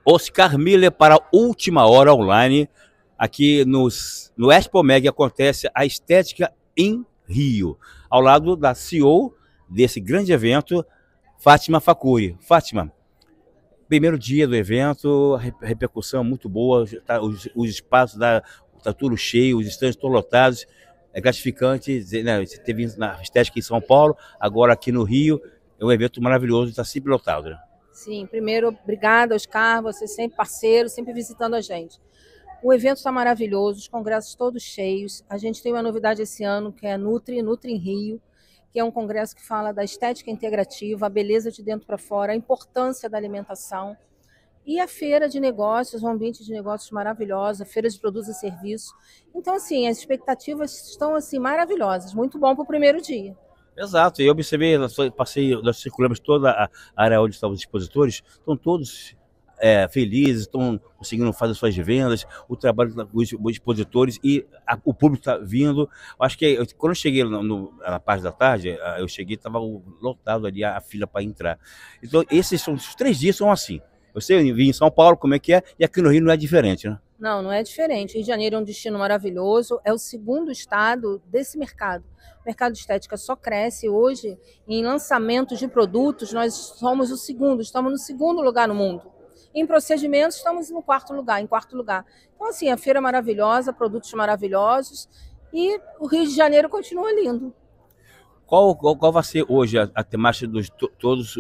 Oscar Miller para a Última Hora Online. Aqui no Expo Mag acontece a Estética em Rio, ao lado da CEO desse grande evento, Fátima Facuri. Fátima, primeiro dia do evento, a repercussão muito boa, tá, os espaços tá tudo cheio, os estandes estão lotados. É gratificante, né? Você teve na Estética em São Paulo, agora aqui no Rio, é um evento maravilhoso, está sempre lotado, né? Sim, primeiro, obrigada, Oscar, você sempre parceiro, sempre visitando a gente. O evento está maravilhoso, os congressos todos cheios. A gente tem uma novidade esse ano, que é a Nutri em Rio, que é um congresso que fala da estética integrativa, a beleza de dentro para fora, a importância da alimentação. E a feira de negócios, um ambiente de negócios maravilhoso, a feira de produtos e serviços. Então, assim, as expectativas estão assim maravilhosas, muito bom para o primeiro dia. Exato, eu observei, nós circulamos toda a área onde estavam os expositores, estão todos felizes, estão conseguindo fazer suas vendas, o trabalho dos expositores e o público está vindo. Acho que quando eu cheguei na parte da tarde, eu cheguei, estava lotado ali a fila para entrar. Então, os 3 dias são assim. Você vim em São Paulo, como é que é? E aqui no Rio não é diferente, né? Não, não é diferente. Rio de Janeiro é um destino maravilhoso, é o segundo estado desse mercado. O mercado de estética só cresce hoje em lançamentos de produtos, nós somos o segundo, estamos no segundo lugar no mundo. Em procedimentos, estamos no quarto lugar, em quarto lugar. Então, assim, a feira é maravilhosa, produtos maravilhosos e o Rio de Janeiro continua lindo. Qual vai ser hoje a temática de todos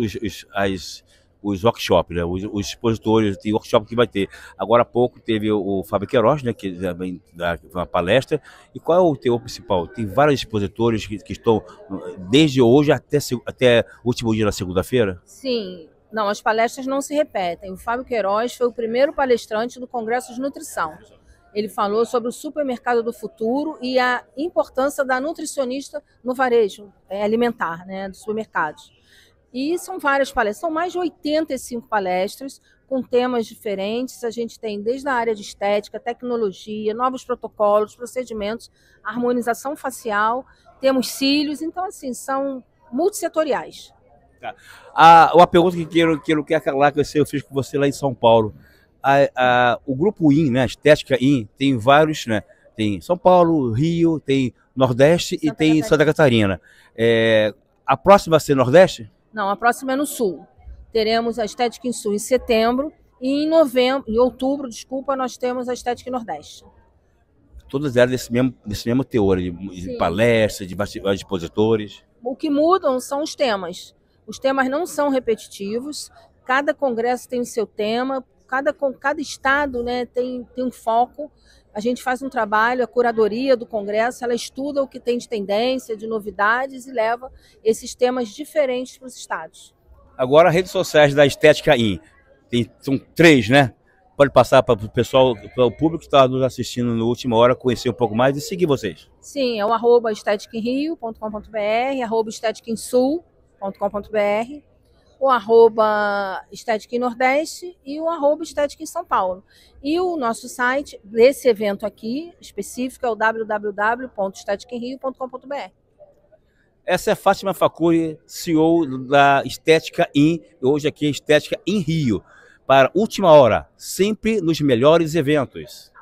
os workshops, né? Os expositores, tem workshop que vai ter. Agora há pouco teve o Fábio Queiroz, né, que também dá uma palestra. E qual é o teor principal? Tem vários expositores que estão desde hoje até o último dia da segunda-feira? Sim. Não, as palestras não se repetem. O Fábio Queiroz foi o primeiro palestrante do Congresso de Nutrição. Ele falou sobre o supermercado do futuro e a importância da nutricionista no varejo alimentar, né, dos supermercados. E são várias palestras, são mais de 85 palestras com temas diferentes. A gente tem desde a área de estética, tecnologia, novos protocolos, procedimentos, harmonização facial, temos cílios, então assim, são multissetoriais. Tá. Uma pergunta que eu quero calar, que eu fiz com você lá em São Paulo. O grupo IN, né, Estética IN, tem vários, né? Tem São Paulo, Rio, tem Nordeste e tem Santa Catarina. A próxima vai ser Nordeste? Não, a próxima é no Sul. Teremos a Estética em Sul em setembro e em outubro, desculpa, nós temos a Estética em Nordeste. Todas elas desse mesmo teor, de palestras, de expositores. O que mudam são os temas. Os temas não são repetitivos, cada congresso tem o seu tema, cada estado, né, tem um foco. A gente faz um trabalho, a curadoria do congresso, ela estuda o que tem de tendência, de novidades e leva esses temas diferentes para os estados. Agora, as redes sociais da Estética IN, são 3, né? Pode passar para o pessoal, para o público que está nos assistindo no Última Hora, conhecer um pouco mais e seguir vocês. Sim, é o @esteticaemrio.com.br, @esteticaemsul.com.br, o @Estética em Nordeste e o @Estética em São Paulo. E o nosso site desse evento aqui, específico, é o www.esteticaemrio.com.br. Essa é Fátima Facuri, CEO da Estética IN, hoje aqui é Estética em Rio, para Última Hora, sempre nos melhores eventos.